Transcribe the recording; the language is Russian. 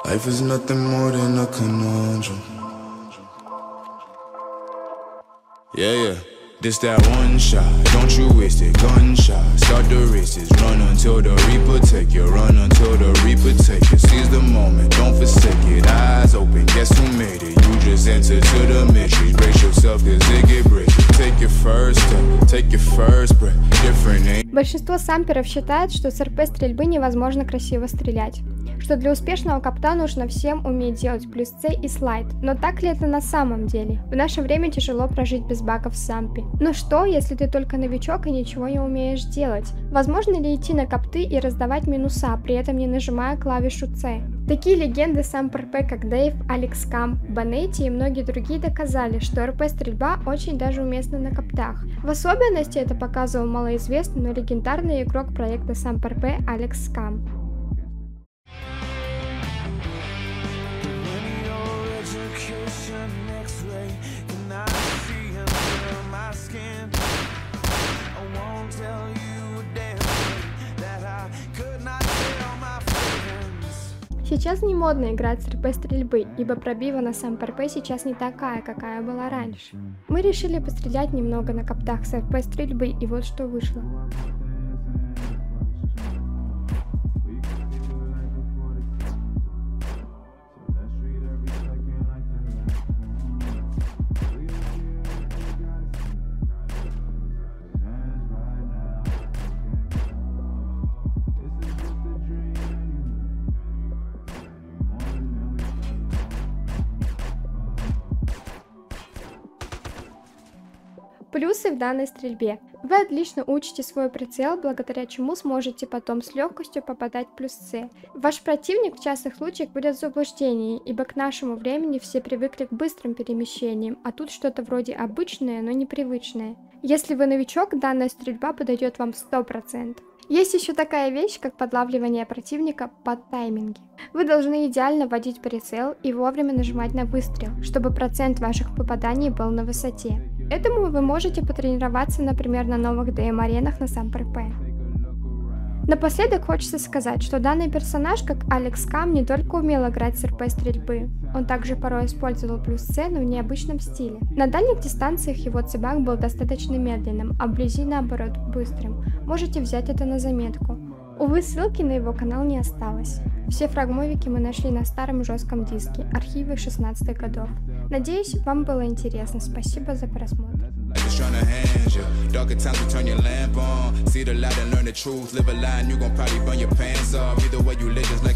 Life is nothing more than a conundrum. Yeah. This that one shot, don't you waste it, gunshot. Start the races, run until the Reaper take you. Run until the Reaper take you. Seize the moment, don't forsake it. Eyes open, guess who made it? You just enter to the mysteries. Brace yourself, cause it get breaky. Take your first step, take your first breath. Different name. Большинство самперов считает, что с РП стрельбы невозможно красиво стрелять. Что для успешного копта нужно всем уметь делать плюс С и слайд. Но так ли это на самом деле? В наше время тяжело прожить без багов в сампе. Но что, если ты только новичок и ничего не умеешь делать? Возможно ли идти на копты и раздавать минуса, при этом не нажимая клавишу С? Такие легенды самп РП, как Дейв, Алекс Камп, Банетти и многие другие доказали, что РП-стрельба очень даже уместна на коптах. В особенности это показывал малоизвестный, но легендарный игрок проекта самп РП Алекс Камп. Сейчас не модно играть с РП-стрельбы, ибо пробива на самп РП сейчас не такая, какая была раньше. Мы решили пострелять немного на коптах с РП-стрельбы, и вот что вышло. Плюсы в данной стрельбе. Вы отлично учите свой прицел, благодаря чему сможете потом с легкостью попадать в плюс С. Ваш противник в частых случаях будет в заблуждении, ибо к нашему времени все привыкли к быстрым перемещениям, а тут что-то вроде обычное, но непривычное. Если вы новичок, данная стрельба подойдет вам 100%. Есть еще такая вещь, как подлавливание противника под тайминги. Вы должны идеально вводить прицел и вовремя нажимать на выстрел, чтобы процент ваших попаданий был на высоте. Этому вы можете потренироваться, например, на новых DM-аренах на самп РП. Напоследок хочется сказать, что данный персонаж, как Алекс Кам, не только умел играть с РП-стрельбы, он также порой использовал плюс С, но в необычном стиле. На дальних дистанциях его цибак был достаточно медленным, а вблизи, наоборот, быстрым. Можете взять это на заметку. Увы, ссылки на его канал не осталось. Все фрагмовики мы нашли на старом жестком диске, архивы 16-х годов. Надеюсь, вам было интересно. Спасибо за просмотр. Trying to hand you. Darker times will turn your lamp on. See the light and learn the truth. Live a lie and you gon' probably burn your pants off. Either way you live, just